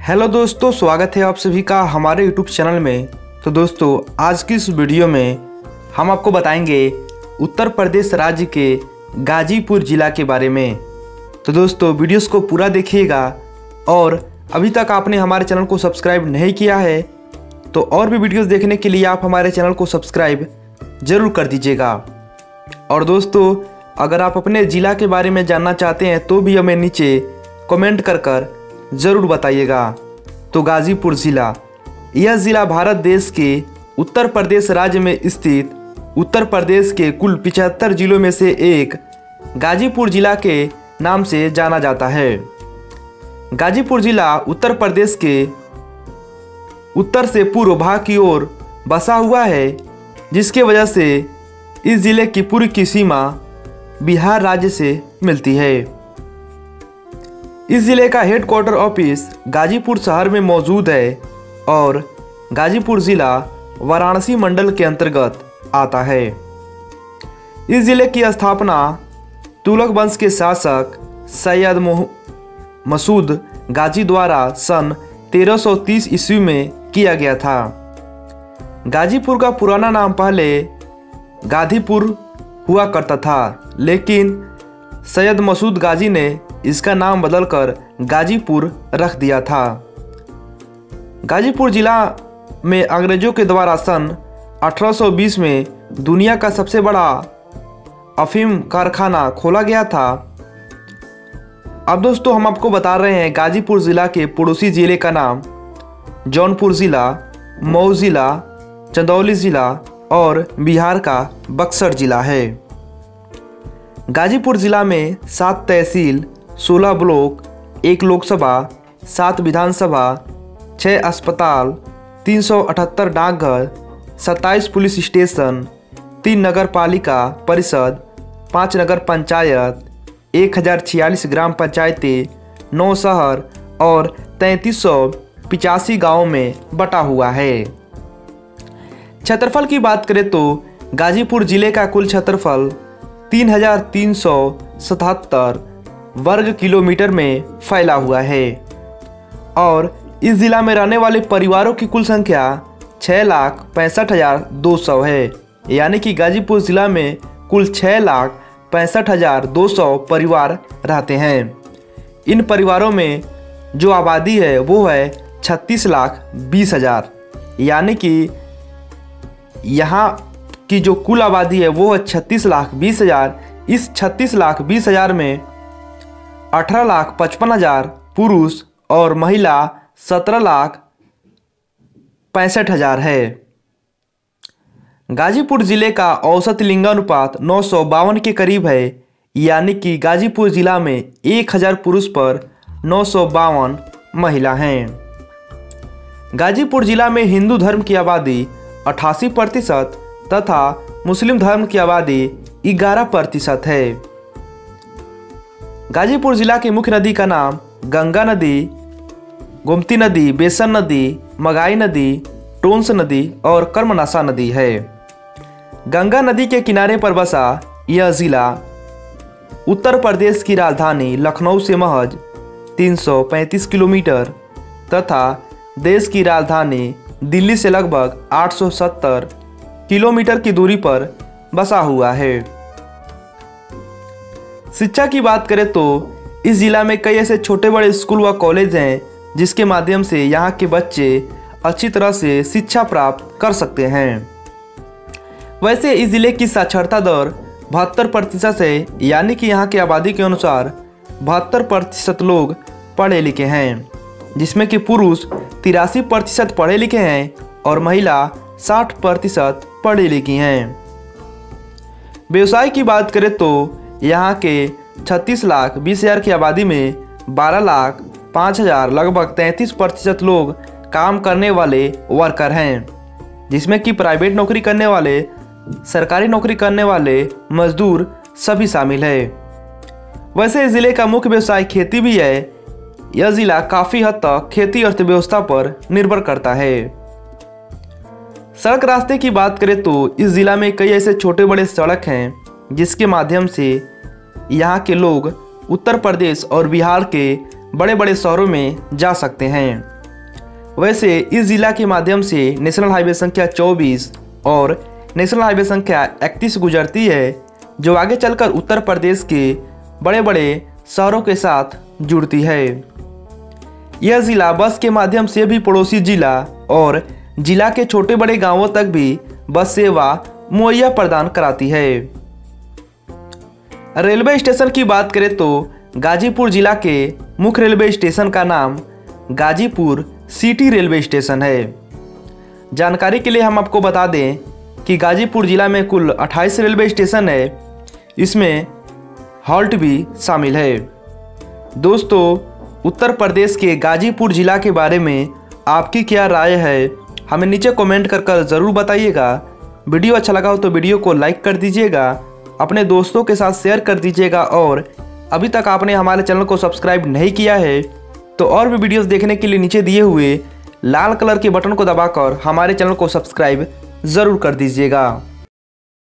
Hello दोस्तों, स्वागत है आप सभी का हमारे यूट्यूब चैनल में। तो दोस्तों, आज की इस वीडियो में हम आपको बताएंगे उत्तर प्रदेश राज्य के गाजीपुर ज़िला के बारे में। तो दोस्तों, वीडियोस को पूरा देखिएगा और अभी तक आपने हमारे चैनल को सब्सक्राइब नहीं किया है तो और भी वीडियोस देखने के लिए आप हमारे चैनल को सब्सक्राइब ज़रूर कर दीजिएगा। और दोस्तों, अगर आप अपने ज़िला के बारे में जानना चाहते हैं तो भी हमें नीचे कमेंट कर ज़रूर बताइएगा। तो गाजीपुर ज़िला, यह ज़िला भारत देश के उत्तर प्रदेश राज्य में स्थित उत्तर प्रदेश के कुल 75 जिलों में से एक गाजीपुर ज़िला के नाम से जाना जाता है। गाजीपुर ज़िला उत्तर प्रदेश के उत्तर से पूर्व भाग की ओर बसा हुआ है, जिसके वजह से इस ज़िले की पूरी की सीमा बिहार राज्य से मिलती है। इस ज़िले का हेडक्वार्टर ऑफिस गाजीपुर शहर में मौजूद है और गाजीपुर ज़िला वाराणसी मंडल के अंतर्गत आता है। इस ज़िले की स्थापना तुगलक वंश के शासक सैयद मसूद गाजी द्वारा सन 1330 ईस्वी में किया गया था। गाजीपुर का पुराना नाम पहले गाधीपुर हुआ करता था, लेकिन सैयद मसूद गाजी ने इसका नाम बदलकर गाजीपुर रख दिया था। गाजीपुर ज़िला में अंग्रेज़ों के द्वारा सन 1820 में दुनिया का सबसे बड़ा अफीम कारखाना खोला गया था। अब दोस्तों, हम आपको बता रहे हैं गाजीपुर ज़िला के पड़ोसी ज़िले का नाम जौनपुर ज़िला, मऊ ज़िला, चंदौली ज़िला और बिहार का बक्सर ज़िला है। गाजीपुर ज़िला में 7 तहसील, 16 ब्लॉक, 1 लोकसभा, 7 विधानसभा, 6 अस्पताल, 378 डाकघर, 27 पुलिस स्टेशन, 3 नगर पालिका परिषद, 5 नगर पंचायत, 1046 ग्राम पंचायतें, 9 शहर और 3385 गाँवों में बटा हुआ है। क्षेत्रफल की बात करें तो गाजीपुर ज़िले का कुल क्षेत्रफल 3377 वर्ग किलोमीटर में फैला हुआ है और इस ज़िला में रहने वाले परिवारों की कुल संख्या 6,65,200 है। यानी कि गाजीपुर ज़िला में कुल 6,65,200 परिवार रहते हैं। इन परिवारों में जो आबादी है वो है 36,20,000। यानी कि यहाँ की जो कुल आबादी है वो है 36,20,000। इस 36,20,000 में 18,55,000 पुरुष और महिला 17,65,000 है। गाजीपुर ज़िले का औसत लिंगानुपात 952 के करीब है। यानी कि गाजीपुर ज़िला में 1000 पुरुष पर 952 महिला हैं। गाजीपुर ज़िला में हिंदू धर्म की आबादी 88% तथा मुस्लिम धर्म की आबादी 11% है। गाजीपुर ज़िला की मुख्य नदी का नाम गंगा नदी, गोमती नदी, बेसन नदी, मगाई नदी, टोंस नदी और कर्मनासा नदी है। गंगा नदी के किनारे पर बसा यह ज़िला उत्तर प्रदेश की राजधानी लखनऊ से महज 335 किलोमीटर तथा देश की राजधानी दिल्ली से लगभग 870 किलोमीटर की दूरी पर बसा हुआ है। शिक्षा की बात करें तो इस ज़िला में कई ऐसे छोटे बड़े स्कूल व कॉलेज हैं जिसके माध्यम से यहाँ के बच्चे अच्छी तरह से शिक्षा प्राप्त कर सकते हैं। वैसे इस ज़िले की साक्षरता दर 72% है। यानी कि यहाँ की आबादी के अनुसार 72% लोग पढ़े लिखे हैं, जिसमें कि पुरुष 83% पढ़े लिखे हैं और महिला 60% पढ़ी लिखी हैं। व्यवसाय की बात करें तो यहाँ के 36,20,000 की आबादी में 12,05,000 लगभग 33% लोग काम करने वाले वर्कर हैं, जिसमें कि प्राइवेट नौकरी करने वाले, सरकारी नौकरी करने वाले, मजदूर सभी शामिल है। वैसे इस ज़िले का मुख्य व्यवसाय खेती भी है। यह ज़िला काफ़ी हद तक खेती अर्थव्यवस्था पर निर्भर करता है। सड़क रास्ते की बात करें तो इस ज़िला में कई ऐसे छोटे बड़े सड़क हैं जिसके माध्यम से यहाँ के लोग उत्तर प्रदेश और बिहार के बड़े बड़े शहरों में जा सकते हैं। वैसे इस ज़िला के माध्यम से नेशनल हाईवे संख्या 24 और नेशनल हाईवे संख्या 31 गुजरती है, जो आगे चलकर उत्तर प्रदेश के बड़े बड़े शहरों के साथ जुड़ती है। यह ज़िला बस के माध्यम से भी पड़ोसी जिला और जिला के छोटे बड़े गांवों तक भी बस सेवा मुहैया प्रदान कराती है। रेलवे स्टेशन की बात करें तो गाजीपुर जिला के मुख्य रेलवे स्टेशन का नाम गाजीपुर सिटी रेलवे स्टेशन है। जानकारी के लिए हम आपको बता दें कि गाजीपुर जिला में कुल 28 रेलवे स्टेशन है, इसमें हॉल्ट भी शामिल है। दोस्तों, उत्तर प्रदेश के गाजीपुर जिला के बारे में आपकी क्या राय है, हमें नीचे कमेंट कर ज़रूर बताइएगा। वीडियो अच्छा लगा हो तो वीडियो को लाइक कर दीजिएगा, अपने दोस्तों के साथ शेयर कर दीजिएगा और अभी तक आपने हमारे चैनल को सब्सक्राइब नहीं किया है तो और भी वीडियोस देखने के लिए नीचे दिए हुए लाल कलर के बटन को दबाकर हमारे चैनल को सब्सक्राइब ज़रूर कर दीजिएगा।